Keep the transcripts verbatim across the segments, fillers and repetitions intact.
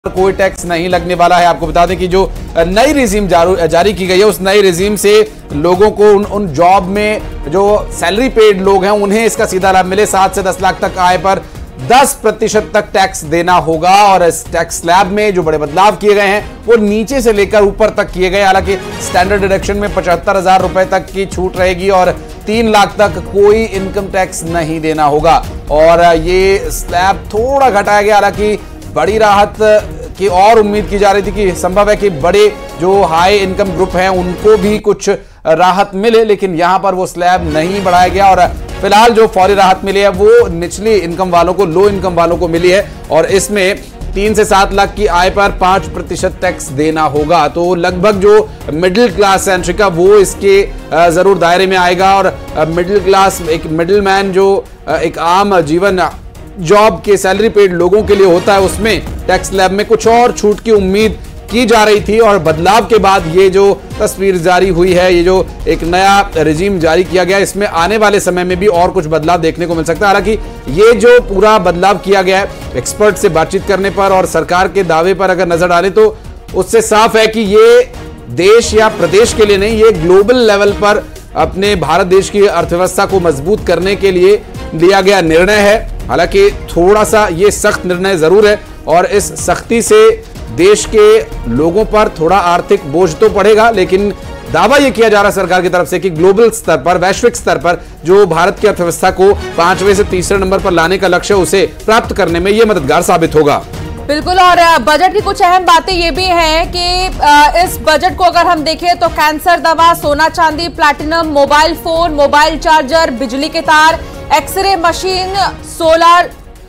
कोई टैक्स नहीं लगने वाला है। आपको बता दें कि जो नई रिजीम जारी की गई है, उस नई रिजीम से लोगों को उन, उन जॉब में जो सैलरी पेड लोग हैं उन्हें इसका सीधा लाभ मिले। सात से दस लाख तक आय पर दस प्रतिशत तक टैक्स देना होगा। और इस टैक्स स्लैब में जो बड़े बदलाव किए गए हैं वो नीचे से लेकर ऊपर तक किए गए। हालांकि स्टैंडर्ड डिडक्शन में पचहत्तर हजार रुपए तक की छूट रहेगी और तीन लाख तक कोई इनकम टैक्स नहीं देना होगा। और ये स्लैब थोड़ा घटाया गया। हालांकि बड़ी राहत की और उम्मीद की जा रही थी कि संभव है कि बड़े जो हाई इनकम ग्रुप हैं उनको भी कुछ राहत मिले, लेकिन यहां पर वो स्लैब नहीं बढ़ाया गया। और फिलहाल जो फौरी राहत मिली है वो निचली इनकम वालों को, लो इनकम वालों को मिली है। और इसमें तीन से सात लाख की आय पर पांच प्रतिशत टैक्स देना होगा। तो लगभग जो मिडिल क्लास है अंशिका, वो इसके जरूर दायरे में आएगा। और मिडिल क्लास, एक मिडिल मैन जो एक आम जीवन जॉब के सैलरी पेड लोगों के लिए होता है, उसमें टैक्स स्लैब में कुछ और छूट की उम्मीद की जा रही थी। और बदलाव के बाद ये जो तस्वीर जारी हुई है, ये जो एक नया रिजीम जारी किया गया, इसमें आने वाले समय में भी और कुछ बदलाव देखने को मिल सकता है। हालांकि ये जो पूरा बदलाव किया गया है, एक्सपर्ट से बातचीत करने पर और सरकार के दावे पर अगर नजर डालें तो उससे साफ है कि ये देश या प्रदेश के लिए नहीं, ये ग्लोबल लेवल पर अपने भारत देश की अर्थव्यवस्था को मजबूत करने के लिए लिया गया निर्णय है। हालांकि थोड़ा सा ये सख्त निर्णय जरूर है और इस सख्ती से देश के लोगों पर थोड़ा आर्थिक बोझ तो पड़ेगा, लेकिन दावा यह किया जा रहा है सरकार की तरफ से कि ग्लोबल स्तर पर, वैश्विक स्तर पर जो भारत की अर्थव्यवस्था को पांचवें से तीसरे नंबर पर लाने का लक्ष्य, उसे प्राप्त करने में यह मददगार साबित होगा। बिल्कुल। और बजट की कुछ अहम बातें ये भी हैं कि इस बजट को अगर हम देखें तो कैंसर दवा, सोना चांदी, platinum, mobile phone, mobile charger, बिजली के तार, एक्सरे मशीन, सोलर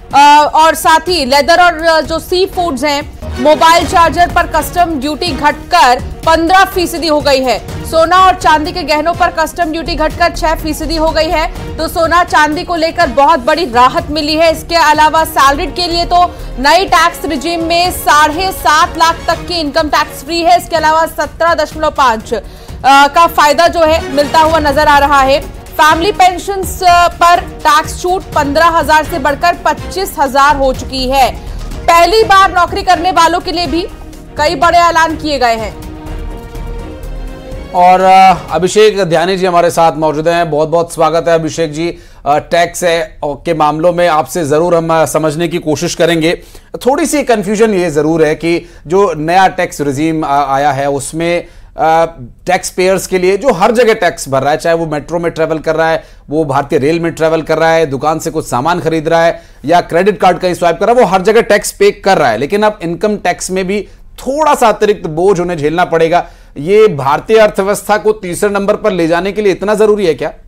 और साथ ही लेदर और जो सी फूड्स हैं, मोबाइल चार्जर पर कस्टम ड्यूटी घटकर पंद्रह फीसदी हो गई है। सोना और चांदी के गहनों पर कस्टम ड्यूटी घटकर छह फीसदी हो गई है। तो सोना चांदी को लेकर बहुत बड़ी राहत मिली है। इसके अलावा सैलरीड के लिए तो नई टैक्स रिजीम में साढ़े सात लाख तक की इनकम टैक्स फ्री है। इसके अलावा सत्रह दशमलव पांच का फायदा जो है मिलता हुआ नजर आ रहा है। फैमिली पेंशन पर टैक्स छूट पंद्रह हजार से बढ़कर पच्चीस हजार हो चुकी है। पहली बार नौकरी करने वालों के लिए भी कई बड़े ऐलान किए गए हैं। और अभिषेक ध्यानी जी हमारे साथ मौजूद हैं। बहुत बहुत स्वागत है अभिषेक जी। टैक्स है के मामलों में आपसे जरूर हम समझने की कोशिश करेंगे। थोड़ी सी कंफ्यूजन ये जरूर है कि जो नया टैक्स रिजीम आया है उसमें टैक्स पेयर्स के लिए जो हर जगह टैक्स भर रहा है, चाहे वो मेट्रो में ट्रेवल कर रहा है, वो भारतीय रेल में ट्रेवल कर रहा है, दुकान से कुछ सामान खरीद रहा है या क्रेडिट कार्ड का स्वाइप कर रहा है, वो हर जगह टैक्स पे कर रहा है। लेकिन अब इनकम टैक्स में भी थोड़ा सा अतिरिक्त बोझ उन्हें झेलना पड़ेगा। ये भारतीय अर्थव्यवस्था को तीसरे नंबर पर ले जाने के लिए इतना जरूरी है क्या?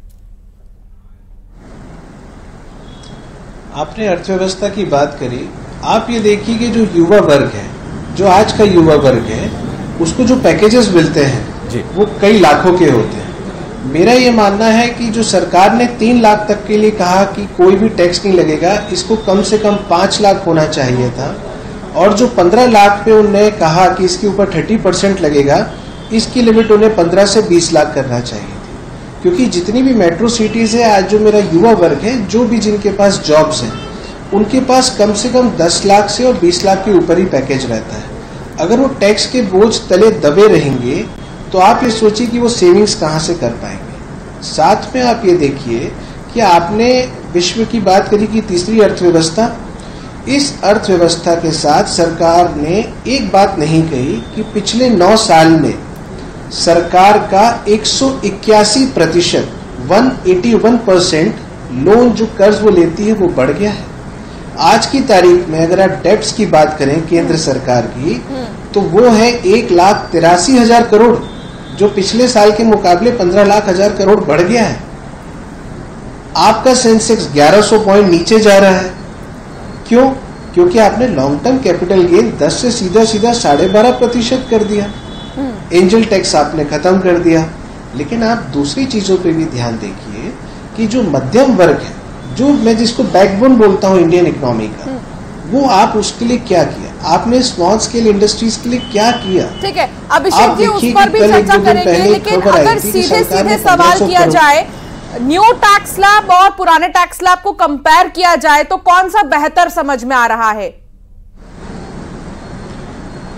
आपने अर्थव्यवस्था की बात करी। आप ये देखिए कि जो युवा वर्ग है, जो आज का युवा वर्ग है, उसको जो पैकेजेस मिलते हैं जी, वो कई लाखों के होते हैं। मेरा ये मानना है कि जो सरकार ने तीन लाख तक के लिए कहा कि कोई भी टैक्स नहीं लगेगा, इसको कम से कम पांच लाख होना चाहिए था। और जो पंद्रह लाख पे उन्होंने कहा कि इसके ऊपर थर्टी परसेंट लगेगा, इसकी लिमिट उन्हें पंद्रह से बीस लाख करना चाहिए थी। क्योंकि जितनी भी मेट्रो सिटीज है, आज जो मेरा युवा वर्ग है, जो भी जिनके पास जॉब्स हैं, उनके पास कम से कम दस लाख से और बीस लाख के ऊपर ही पैकेज रहता है। अगर वो टैक्स के बोझ तले दबे रहेंगे तो आप ये सोचिए कि वो सेविंग्स कहाँ से कर पाएंगे। साथ में आप ये देखिए कि आपने विश्व की बात करी कि तीसरी अर्थव्यवस्था, इस अर्थव्यवस्था के साथ सरकार ने एक बात नहीं कही कि पिछले नौ साल में सरकार का एक सौ इक्यासी प्रतिशत one eighty one percent loan जो कर्ज वो लेती है वो बढ़ गया है। आज की तारीख में अगर आप डेब्ट्स की बात करें केंद्र सरकार की, तो वो है एक लाख तिरासी हजार करोड़, जो पिछले साल के मुकाबले पंद्रह लाख हजार करोड़ बढ़ गया है। आपका सेंसेक्स ग्यारह सौ पॉइंट नीचे जा रहा है। क्यों? क्योंकि आपने लॉन्ग टर्म कैपिटल गेन दस से सीधा सीधा साढ़े बारह प्रतिशत कर दिया। एंजल टैक्स आपने खत्म कर दिया। लेकिन आप दूसरी चीजों पे भी ध्यान देखिए कि जो मध्यम वर्ग है, जो मैं जिसको बैकबोन बोलता हूँ इंडियन इकोनॉमी का, वो आप उसके लिए क्या किया? आपने स्मॉल स्केल इंडस्ट्रीज के लिए क्या किया? ठीक है अभिषेक जी, उस पर भी चर्चा करेंगे। लेकिन अगर सीधे सीधे सवाल किया जाए, न्यू टैक्स स्लैब और पुराने टैक्स स्लैब को कंपेयर किया जाए तो कौन सा बेहतर समझ में आ रहा है?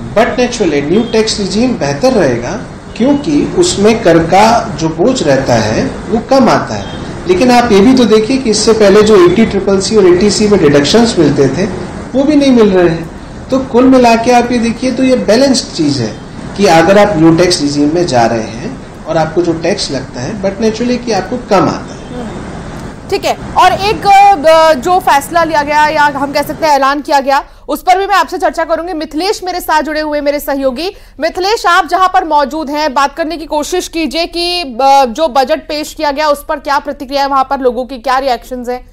But naturally new tax regime बेहतर रहेगा क्योंकि उसमें कर का जो बोझ रहता है वो कम आता है। लेकिन आप ये भी तो देखिए कि इससे पहले जो एटी ट्रिपल सी और एटी सी में डिडक्शंस मिलते थे वो भी नहीं मिल रहे हैं। तो कुल मिला के आप ये देखिए तो ये बैलेंस्ड चीज है कि अगर आप न्यू टैक्स रिजीम में जा रहे हैं और आपको जो टैक्स लगता है बट नेचुरली कि आपको कम आता है। ठीक है, और एक जो फैसला लिया गया या हम कह सकते हैं ऐलान किया गया उस पर भी मैं आपसे चर्चा करूंगी। मिथिलेश मेरे साथ जुड़े हुए मेरे सहयोगी। मिथिलेश, आप जहां पर मौजूद हैं बात करने की कोशिश कीजिए कि जो बजट पेश किया गया उस पर क्या प्रतिक्रिया है, वहां पर लोगों की क्या रिएक्शंस हैं?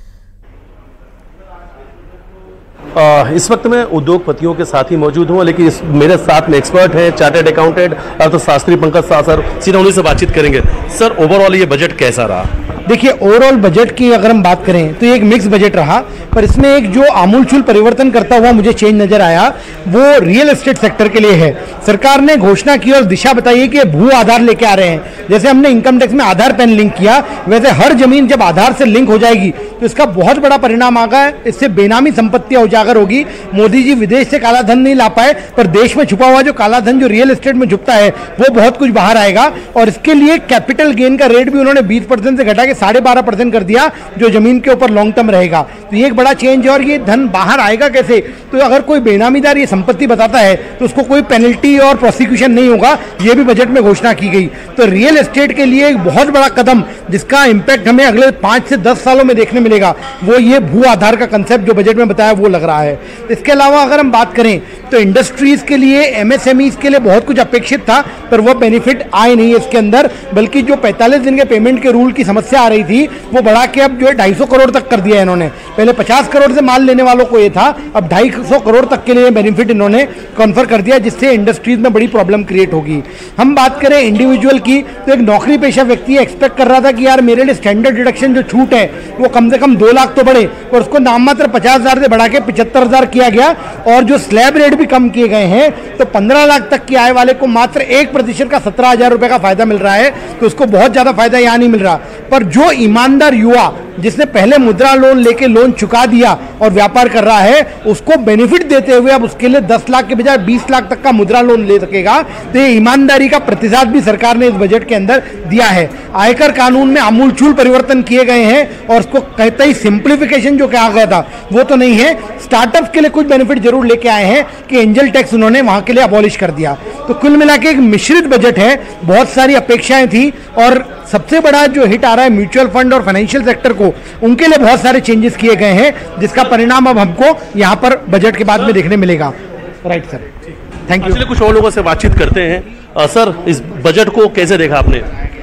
आ, इस वक्त मैं उद्योगपतियों के साथ ही मौजूद हूं, लेकिन इस, मेरे साथ में एक्सपर्ट हैं, चार्टर्ड अकाउंटेंट अर्थशास्त्री पंकज शाह सर, सीधा उन्हीं से बातचीत करेंगे। सर, ओवरऑल ये बजट कैसा रहा? देखिए, ओवरऑल बजट की अगर हम बात करें तो एक मिक्स बजट रहा, पर इसमें एक जो आमूलचूल परिवर्तन करता हुआ मुझे चेंज नजर आया वो रियल एस्टेट सेक्टर के लिए है। सरकार ने घोषणा की और दिशा बताई है कि भू आधार लेके आ रहे हैं। जैसे हमने इनकम टैक्स में आधार पैन लिंक किया, वैसे हर जमीन जब आधार से लिंक हो जाएगी तो इसका बहुत बड़ा परिणाम आगा है। इससे बेनामी संपत्तियां उजागर होगी। मोदी जी विदेश से काला धन नहीं ला पाए, पर देश में छुपा हुआ जो काला धन जो रियल एस्टेट में छुपता है वो बहुत कुछ बाहर आएगा। और इसके लिए कैपिटल गेन का रेट भी उन्होंने बीस परसेंट से घटा के साढ़े बारह परसेंट कर दिया, जो जमीन के ऊपर लॉन्ग टर्म रहेगा। तो ये एक बड़ा चेंज है। और ये धन बाहर आएगा कैसे? तो अगर कोई बेनामीदार ये संपत्ति बताता है तो उसको कोई पेनल्टी और प्रोसिक्यूशन नहीं होगा, ये भी बजट में घोषणा की गई। तो रियल एस्टेट के लिए एक बहुत बड़ा कदम जिसका इंपैक्ट हमें अगले पांच से दस सालों में देखने मिलेगा, वो ये भू आधार का कंसेप्ट जो बजट में बताया वो लग रहा है। इसके अलावा अगर हम बात करें तो इंडस्ट्रीज के लिए, एमएसएमईज के लिए बहुत कुछ अपेक्षित था, पर वो बेनिफिट आए नहीं इसके अंदर। बल्कि जो पैंतालीस दिन के पेमेंट के रूल की समस्या आ रही थी वो बढ़ा के अब जो है ढाई सौ करोड़ तक कर दिया है इन्होंने। पहले पचास करोड़ से माल लेने वालों को ये था, अब ढाई सौ करोड़ तक के लिए बेनिफिट इन्होंने कन्फर कर दिया, जिससे इंडस्ट्रीज में बड़ी प्रॉब्लम क्रिएट होगी। हम बात करें इंडिविजुअल की तो एक नौकरी पेशा व्यक्ति एक्सपेक्ट कर रहा था कि यार मेरे लिए स्टैंडर्ड डिडक्शन जो छूट है वो कम से कम दो लाख तो बढ़े, और उसको नाम मात्र पचास हजार से बढ़ा के पिछहत्तर हजार किया गया। और जो स्लैब रेट भी कम किए गए हैं, तो पंद्रह लाख तक की आय वाले को मात्र एक प्रतिशत का सत्रह हजार रुपए का फायदा मिल रहा है। तो उसको बहुत ज्यादा फायदा यहाँ नहीं मिल रहा। पर जो ईमानदार युवा जिसने पहले मुद्रा लोन लेके लोन चुका दिया और व्यापार कर रहा है, उसको बेनिफिट देते हुए अब उसके लिए दस लाख के बजाय बीस लाख तक का मुद्रा लोन ले सकेगा। तो ये ईमानदारी का प्रतिशत भी सरकार ने इस बजट के अंदर दिया है। आयकर कानून में आमूलचूल परिवर्तन किए गए हैं और उसको कहते ही सिंप्लीफिकेशन जो कहा गया था वो तो नहीं है। स्टार्टअप के लिए कुछ बेनिफिट जरूर लेके आए हैं कि एंजल टैक्स उन्होंने वहां के लिए अबॉलिश कर दिया। तो कुल मिला के एक मिश्रित बजट है, बहुत सारी अपेक्षाएं थी। और सबसे बड़ा जो हिट आ रहा है म्यूचुअल फंड और फाइनेंशियल सेक्टर को, उनके लिए बहुत सारे चेंजेस किए गए हैं, जिसका परिणाम अब हमको यहाँ पर बजट के बाद में देखने मिलेगा। Right sir, thank you. कुछ और लोगों से बातचीत करते हैं। आ, सर, इस बजट को कैसे देखा आपने?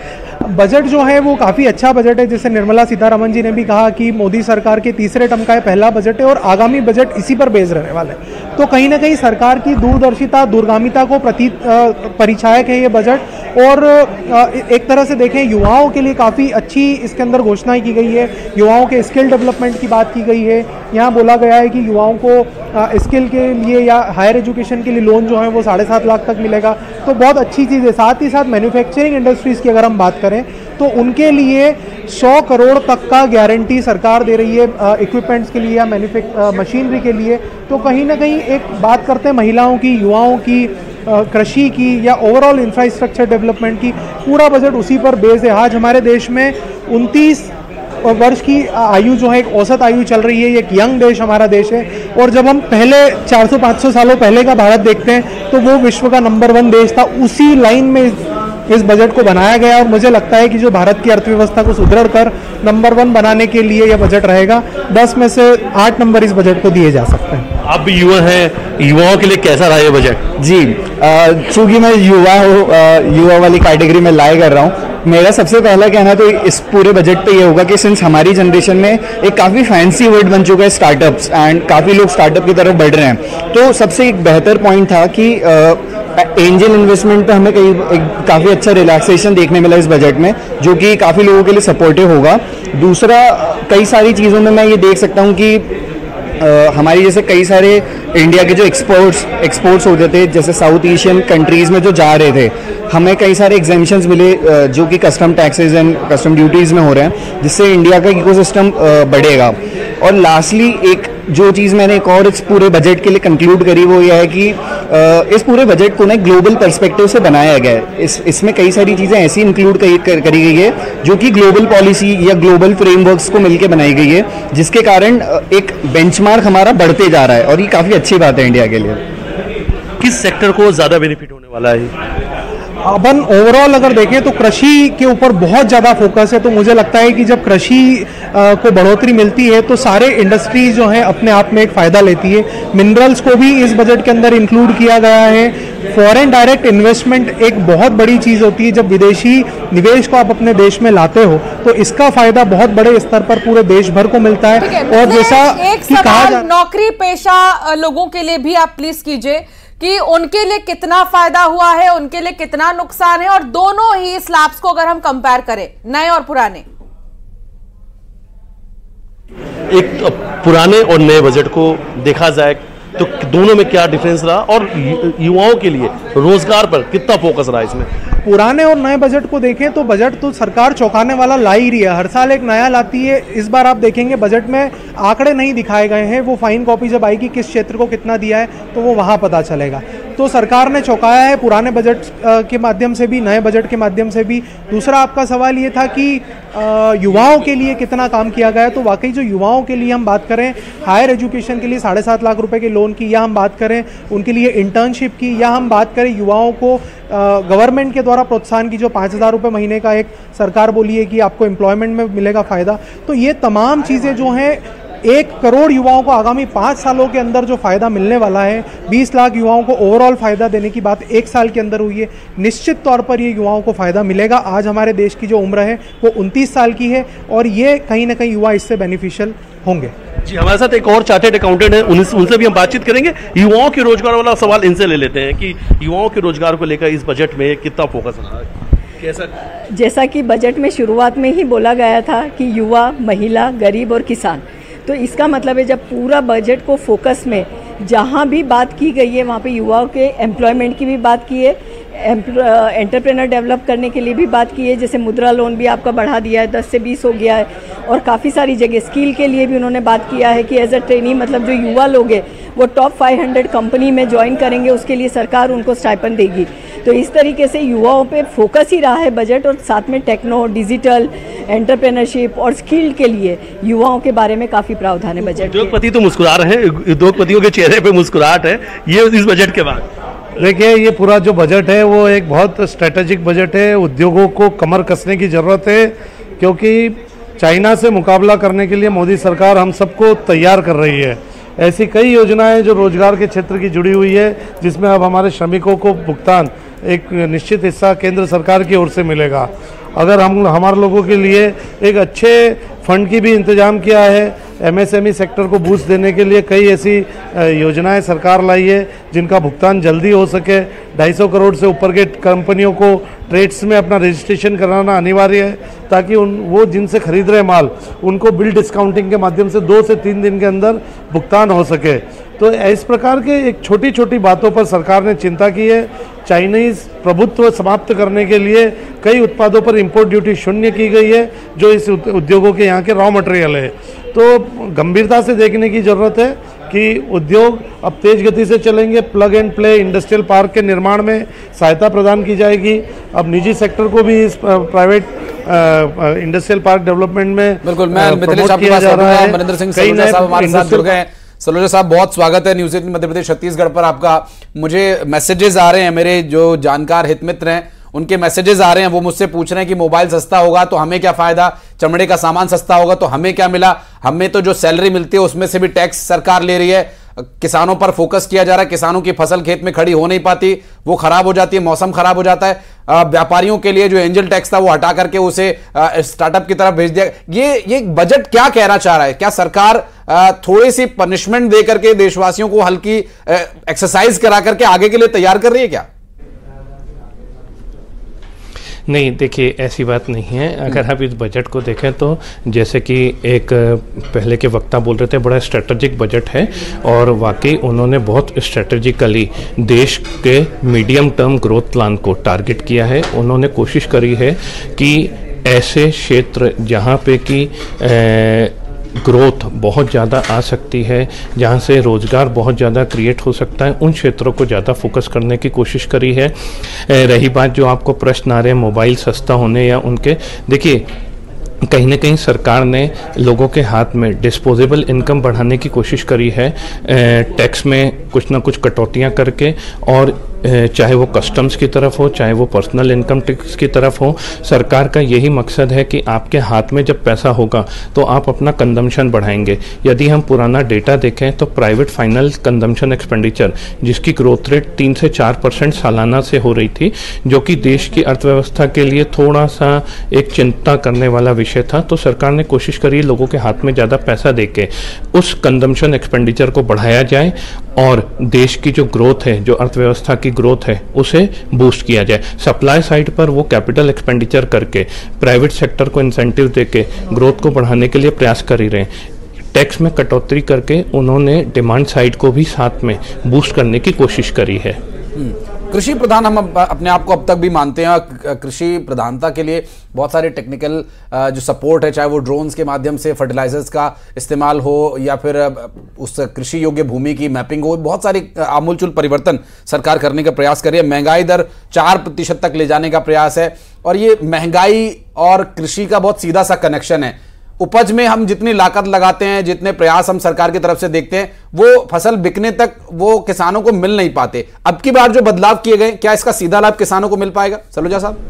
बजट जो है वो काफ़ी अच्छा बजट है। जैसे निर्मला सीतारमण जी ने भी कहा कि मोदी सरकार के तीसरे टर्म का पहला बजट है और आगामी बजट इसी पर बेस रहने वाला है। तो कहीं ना कहीं सरकार की दूरदर्शिता, दूरगामिता को प्रति परिचायक है ये बजट। और एक तरह से देखें युवाओं के लिए काफ़ी अच्छी इसके अंदर घोषणाएं की गई है। युवाओं के स्किल डेवलपमेंट की बात की गई है। यहाँ बोला गया है कि युवाओं को स्किल के लिए या हायर एजुकेशन के लिए लोन जो है वो साढ़े सात लाख तक मिलेगा। तो बहुत अच्छी चीज़ है। साथ ही साथ मैन्युफैक्चरिंग इंडस्ट्रीज़ की अगर हम बात करें तो उनके लिए सौ करोड़ तक का गारंटी सरकार दे रही है इक्विपमेंट्स के लिए या मैन्युफैक्च मशीनरी के लिए। तो कहीं ना कहीं एक बात करते हैं महिलाओं की, युवाओं की, कृषि की या ओवरऑल इंफ्रास्ट्रक्चर डेवलपमेंट की, पूरा बजट उसी पर बेस है। आज हमारे देश में उनतीस वर्ष की आयु जो है एक औसत आयु चल रही है। एक यंग देश हमारा देश है। और जब हम पहले चार सौ पाँच सौ सालों पहले का भारत देखते हैं तो वो विश्व का नंबर वन देश था। उसी लाइन में इस बजट को बनाया गया और मुझे लगता है कि जो भारत की अर्थव्यवस्था को सुदृढ़ कर नंबर वन बनाने के लिए यह बजट रहेगा। दस में से आठ नंबर इस बजट को दिए जा सकते हैं। आप भी युवा हैं, युवाओं के लिए कैसा रहा ये बजट? जी, चूंकि मैं युवा हूँ, युवा वाली कैटेगरी में लाई कर रहा हूँ, मेरा सबसे पहला कहना तो इस पूरे बजट पे ये होगा कि सिंस हमारी जनरेशन में एक काफ़ी फैंसी वर्ड बन चुका है स्टार्टअप्स, एंड काफ़ी लोग स्टार्टअप की तरफ बढ़ रहे हैं, तो सबसे एक बेहतर पॉइंट था कि एंजल इन्वेस्टमेंट पे हमें कई काफ़ी अच्छा रिलैक्सेशन देखने मिला इस बजट में, जो कि काफ़ी लोगों के लिए सपोर्टिव होगा। दूसरा, कई सारी चीज़ों में मैं ये देख सकता हूँ कि Uh, हमारी जैसे कई सारे इंडिया के जो एक्सपोर्ट्स एक्सपोर्ट्स होते थे, जैसे साउथ एशियन कंट्रीज़ में जो जा रहे थे, हमें कई सारे एग्जेम्पशंस मिले uh, जो कि custom taxes and custom duties में हो रहे हैं, जिससे इंडिया का इकोसिस्टम uh, बढ़ेगा। और लास्टली एक जो चीज़ मैंने एक और इस पूरे बजट के लिए कंक्लूड करी वो ये है कि इस पूरे बजट को ना ग्लोबल पर्सपेक्टिव से बनाया गया है। इस इसमें कई सारी चीज़ें ऐसी इंक्लूड कर, करी गई है जो कि ग्लोबल पॉलिसी या ग्लोबल फ्रेमवर्क्स को मिलकर बनाई गई है, जिसके कारण एक बेंचमार्क हमारा बढ़ते जा रहा है और ये काफ़ी अच्छी बात है इंडिया के लिए। किस सेक्टर को ज़्यादा बेनिफिट होने वाला है? अपन ओवरऑल अगर देखें तो कृषि के ऊपर बहुत ज़्यादा फोकस है, तो मुझे लगता है कि जब कृषि को बढ़ोतरी मिलती है तो सारे इंडस्ट्रीज जो हैं अपने आप में एक फ़ायदा लेती है। मिनरल्स को भी इस बजट के अंदर इंक्लूड किया गया है। फॉरेन डायरेक्ट इन्वेस्टमेंट एक बहुत बड़ी चीज़ होती है। जब विदेशी निवेश को आप अपने देश में लाते हो तो इसका फ़ायदा बहुत बड़े स्तर पर पूरे देश भर को मिलता है। और जैसा एक सवाल नौकरी पेशा लोगों के लिए भी आप प्लीज कीजिए कि उनके लिए कितना फायदा हुआ है, उनके लिए कितना नुकसान है, और दोनों ही स्लैब्स को अगर हम कंपेयर करें नए और पुराने। एक तो पुराने और नए बजट को देखा जाए तो दोनों में क्या डिफरेंस रहा और युवाओं के लिए रोजगार पर कितना फोकस रहा इसमें? पुराने और नए बजट को देखें तो बजट तो सरकार चौंकाने वाला ला ही रही है, हर साल एक नया लाती है। इस बार आप देखेंगे बजट में आंकड़े नहीं दिखाए गए हैं, वो फाइन कॉपी जब आएगी किस क्षेत्र को कितना दिया है तो वो वहाँ पता चलेगा। तो सरकार ने चौंकाया है पुराने बजट के माध्यम से भी, नए बजट के माध्यम से भी। दूसरा आपका सवाल ये था कि युवाओं के लिए कितना काम किया गया है, तो वाकई जो युवाओं के लिए हम बात करें हायर एजुकेशन के लिए साढ़े सात लाख रुपए के लोन की, या हम बात करें उनके लिए इंटर्नशिप की, या हम बात करें युवाओं को गवर्नमेंट के द्वारा प्रोत्साहन की जो पाँच हज़ार रुपये महीने का एक सरकार बोली है कि आपको एम्प्लॉयमेंट में मिलेगा फ़ायदा, तो ये तमाम चीज़ें जो हैं एक करोड़ युवाओं को आगामी पाँच सालों के अंदर जो फ़ायदा मिलने वाला है, बीस लाख युवाओं को ओवरऑल फ़ायदा देने की बात एक साल के अंदर हुई है। निश्चित तौर पर ये युवाओं को फ़ायदा मिलेगा। आज हमारे देश की जो उम्र है वो उनतीस साल की है और ये कहीं ना कहीं युवा इससे बेनिफिशियल होंगे। जी, हमारे साथ एक और चार्टर्ड अकाउंटेंट है, उनसे भी हम बातचीत करेंगे। युवाओं के रोजगार वाला सवाल इनसे ले लेते हैं कि युवाओं के रोजगार को लेकर इस बजट में कितना फोकस रहा है? कैसा? जैसा कि बजट में शुरुआत में ही बोला गया था कि युवा, महिला, गरीब और किसान, तो इसका मतलब है जब पूरा बजट को फोकस में जहाँ भी बात की गई है वहाँ पे युवाओं के एम्प्लॉयमेंट की भी बात की है, एंटरप्रेन्योर डेवलप करने के लिए भी बात की है। जैसे मुद्रा लोन भी आपका बढ़ा दिया है, दस से बीस हो गया है, और काफ़ी सारी जगह स्किल के लिए भी उन्होंने बात किया है कि एज अ ट्रेनी मतलब जो युवा लोग हैं वो टॉप पाँच सौ कंपनी में ज्वाइन करेंगे, उसके लिए सरकार उनको स्टाइपेंड देगी। तो इस तरीके से युवाओं पे फोकस ही रहा है बजट, और साथ में टेक्नो, डिजिटल, एंटरप्रेन्योरशिप और स्किल के लिए युवाओं के बारे में काफ़ी प्रावधान है बजट। उद्योगपति तो मुस्कुरा रहे हैं, उद्योगपतियों के चेहरे पे मुस्कुराहट है ये इस बजट के बाद। देखिए, ये पूरा जो बजट है वो एक बहुत स्ट्रेटेजिक बजट है। उद्योगों को कमर कसने की ज़रूरत है क्योंकि चाइना से मुकाबला करने के लिए मोदी सरकार हम सबको तैयार कर रही है। ऐसी कई योजनाएं जो रोजगार के क्षेत्र की जुड़ी हुई है, जिसमें अब हमारे श्रमिकों को भुगतान एक निश्चित हिस्सा केंद्र सरकार की ओर से मिलेगा। अगर हम हमारे लोगों के लिए एक अच्छे फंड की भी इंतजाम किया है। एमएसएमई सेक्टर को बूस्ट देने के लिए कई ऐसी योजनाएं सरकार लाई है जिनका भुगतान जल्दी हो सके। ढाई सौ करोड़ से ऊपर के कंपनियों को ट्रेड्स में अपना रजिस्ट्रेशन कराना अनिवार्य है ताकि उन वो जिनसे खरीद रहे माल उनको बिल डिस्काउंटिंग के माध्यम से दो से तीन दिन के अंदर भुगतान हो सके। तो इस प्रकार के एक छोटी छोटी बातों पर सरकार ने चिंता की है। चाइनीज़ प्रभुत्व समाप्त करने के लिए कई उत्पादों पर इंपोर्ट ड्यूटी शून्य की गई है जो इस उद्योगों के यहाँ के रॉ मटेरियल है। तो गंभीरता से देखने की ज़रूरत है कि उद्योग अब तेज गति से चलेंगे। Plug and play industrial park के निर्माण में सहायता प्रदान की जाएगी। अब निजी सेक्टर को भी इस प्राइवेट इंडस्ट्रियल पार्क डेवलपमेंट में बिल्कुल मैं मिथिलेश आपके पास आऊंगा। मनिंदर सिंह सलूजा साहब हमारे साथ जुड़ गए हैं। सलूजा साहब, बहुत स्वागत है न्यूज़ एटीन मध्य प्रदेश छत्तीसगढ़ पर आपका। मुझे मैसेजेस आ रहे हैं, मेरे जो जानकार हित मित्र हैं उनके मैसेजेस आ रहे हैं, वो मुझसे पूछ रहे हैं कि मोबाइल सस्ता होगा तो हमें क्या फायदा, चमड़े का सामान सस्ता होगा तो हमें क्या मिला, हमें तो जो सैलरी मिलती है उसमें से भी टैक्स सरकार ले रही है, किसानों पर फोकस किया जा रहा है, किसानों की फसल खेत में खड़ी हो नहीं पाती, वो खराब हो जाती है, मौसम खराब हो जाता है, व्यापारियों के लिए जो एंजल टैक्स था वो हटा करके उसे स्टार्टअप की तरफ भेज दिया। ये ये बजट क्या कहना चाह रहा है? क्या सरकार थोड़ी सी पनिशमेंट दे करके देशवासियों को हल्की एक्सरसाइज करा करके आगे के लिए तैयार कर रही है क्या? नहीं, देखिए ऐसी बात नहीं है। अगर आप इस बजट को देखें तो जैसे कि एक पहले के वक्ता बोल रहे थे, बड़ा स्ट्रेटजिक बजट है और वाकई उन्होंने बहुत स्ट्रेटजिकली देश के मीडियम टर्म ग्रोथ प्लान को टारगेट किया है। उन्होंने कोशिश करी है कि ऐसे क्षेत्र जहाँ पे कि ग्रोथ बहुत ज़्यादा आ सकती है, जहाँ से रोज़गार बहुत ज़्यादा क्रिएट हो सकता है, उन क्षेत्रों को ज़्यादा फोकस करने की कोशिश करी है। रही बात जो आपको प्रश्न आ रहे हैं मोबाइल सस्ता होने या उनके, देखिए कहीं ना कहीं सरकार ने लोगों के हाथ में डिस्पोजेबल इनकम बढ़ाने की कोशिश करी है, टैक्स में कुछ ना कुछ कटौतियां करके, और चाहे वो कस्टम्स की तरफ हो, चाहे वो पर्सनल इनकम टैक्स की तरफ हो। सरकार का यही मकसद है कि आपके हाथ में जब पैसा होगा तो आप अपना कंजम्पशन बढ़ाएंगे। यदि हम पुराना डेटा देखें तो प्राइवेट फाइनल कंजम्पशन एक्सपेंडिचर, जिसकी ग्रोथ रेट तीन से चार परसेंट सालाना से हो रही थी, जो कि देश की अर्थव्यवस्था के लिए थोड़ा सा एक चिंता करने वाला विषय था, तो सरकार ने कोशिश करी लोगों के हाथ में ज़्यादा पैसा देके उस कंजम्पशन एक्सपेंडिचर को बढ़ाया जाए और देश की जो ग्रोथ है, जो अर्थव्यवस्था की ग्रोथ है, उसे बूस्ट किया जाए। सप्लाई साइड पर वो कैपिटल एक्सपेंडिचर करके प्राइवेट सेक्टर को इंसेंटिव देके ग्रोथ को बढ़ाने के लिए प्रयास कर ही रहे हैं। टैक्स में कटौती करके उन्होंने डिमांड साइड को भी साथ में बूस्ट करने की कोशिश करी है। कृषि प्रधान हम अपने आप को अब तक भी मानते हैं। कृषि प्रधानता के लिए बहुत सारे टेक्निकल जो सपोर्ट है, चाहे वो ड्रोन्स के माध्यम से फर्टिलाइजर्स का इस्तेमाल हो या फिर उस कृषि योग्य भूमि की मैपिंग हो, बहुत सारी आमूलचूल परिवर्तन सरकार करने का प्रयास कर रही है। महंगाई दर चार प्रतिशत तक ले जाने का प्रयास है, और ये महंगाई और कृषि का बहुत सीधा सा कनेक्शन है। उपज में हम जितनी लागत लगाते हैं, जितने प्रयास हम सरकार की तरफ से देखते हैं, वो फसल बिकने तक वो किसानों को मिल नहीं पाते। अब की बार जो बदलाव किए गए, क्या इसका सीधा लाभ किसानों को मिल पाएगा? सलूजा साहब,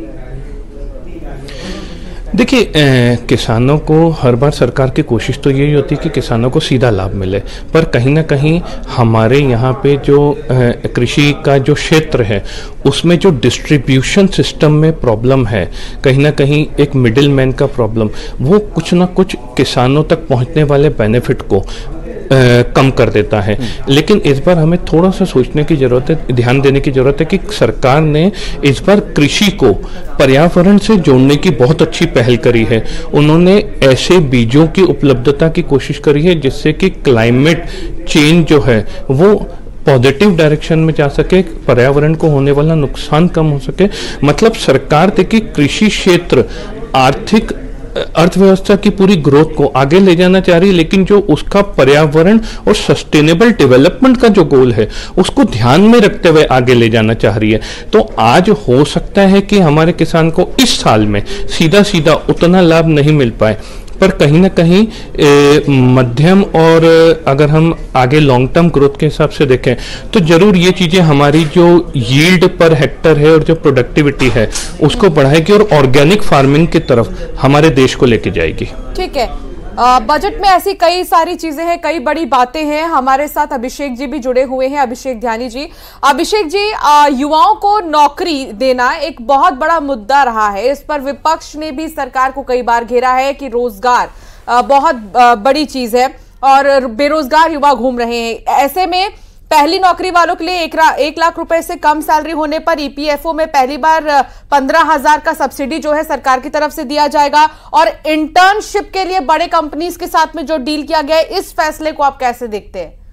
देखिए किसानों को हर बार सरकार की कोशिश तो यही होती है कि किसानों को सीधा लाभ मिले, पर कहीं ना कहीं हमारे यहाँ पे जो कृषि का जो क्षेत्र है उसमें जो डिस्ट्रीब्यूशन सिस्टम में प्रॉब्लम है, कहीं ना कहीं एक मिडिल मैन का प्रॉब्लम, वो कुछ ना कुछ किसानों तक पहुँचने वाले बेनिफिट को आ, कम कर देता है। लेकिन इस बार हमें थोड़ा सा सोचने की जरूरत है, ध्यान देने की जरूरत है कि सरकार ने इस बार कृषि को पर्यावरण से जोड़ने की बहुत अच्छी पहल करी है। उन्होंने ऐसे बीजों की उपलब्धता की कोशिश करी है जिससे कि क्लाइमेट चेंज जो है वो पॉजिटिव डायरेक्शन में जा सके, पर्यावरण को होने वाला नुकसान कम हो सके। मतलब सरकार देखिए कृषि क्षेत्र आर्थिक अर्थव्यवस्था की पूरी ग्रोथ को आगे ले जाना चाह रही है, लेकिन जो उसका पर्यावरण और सस्टेनेबल डेवलपमेंट का जो गोल है उसको ध्यान में रखते हुए आगे ले जाना चाह रही है। तो आज हो सकता है कि हमारे किसान को इस साल में सीधा सीधा उतना लाभ नहीं मिल पाए, पर कहीं ना कहीं ए, मध्यम और अगर हम आगे लॉन्ग टर्म ग्रोथ के हिसाब से देखें तो जरूर ये चीजें हमारी जो यील्ड पर हेक्टर है और जो प्रोडक्टिविटी है उसको बढ़ाएगी और ऑर्गेनिक फार्मिंग की तरफ हमारे देश को लेके जाएगी। ठीक है, आ, बजट में ऐसी कई सारी चीजें हैं, कई बड़ी बातें हैं। हमारे साथ अभिषेक जी भी जुड़े हुए हैं। अभिषेक ध्यानी जी, अभिषेक जी, आ, युवाओं को नौकरी देना एक बहुत बड़ा मुद्दा रहा है। इस पर विपक्ष ने भी सरकार को कई बार घेरा है कि रोजगार आ, बहुत आ, बड़ी चीज है और बेरोजगार युवा घूम रहे हैं। ऐसे में पहली नौकरी वालों के लिए एक, एक लाख रुपए से कम सैलरी होने पर ईपीएफओ में पहली बार पंद्रह हजार का सब्सिडी जो है सरकार की तरफ से दिया जाएगा, और इंटर्नशिप के लिए बड़े कंपनीज के साथ में जो डील किया गया है, इस फैसले को आप कैसे देखते हैं?